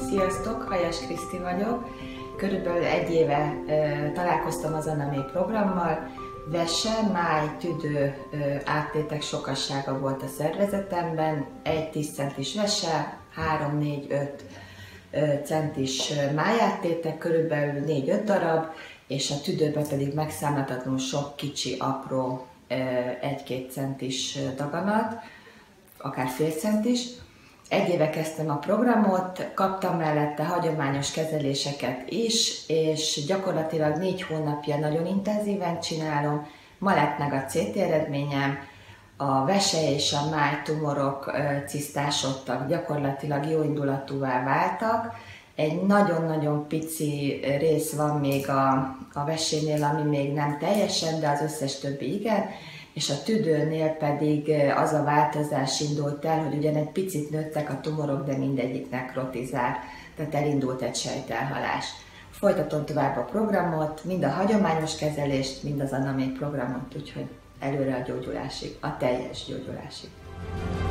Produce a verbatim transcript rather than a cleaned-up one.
Sziasztok, Hajas Kriszti vagyok. Körülbelül egy éve e, találkoztam az Anamé programmal. Vese, máj, tüdő e, áttétek sokassága volt a szervezetemben. egy tíz centis vese, három, négy, öt centis májáttétek, körülbelül négy-öt darab, és a tüdőben pedig megszámláltatlanul sok kicsi, apró egy-két centis daganat, akár fél centis. Egy éve kezdtem a programot, kaptam mellette hagyományos kezeléseket is, és gyakorlatilag négy hónapja nagyon intenzíven csinálom. Ma lett meg a cé té eredményem, a vese és a máj tumorok cisztásodtak, gyakorlatilag jóindulatúvá váltak. Egy nagyon-nagyon pici rész van még a, a vesénél, ami még nem teljesen, de az összes többi igen, és a tüdőnél pedig az a változás indult el, hogy ugyan egy picit nőttek a tumorok, de mindegyik nekrotizál, tehát elindult egy sejtelhalás. Folytatom tovább a programot, mind a hagyományos kezelést, mind az Anamé programot, úgyhogy előre a gyógyulásig, a teljes gyógyulásig.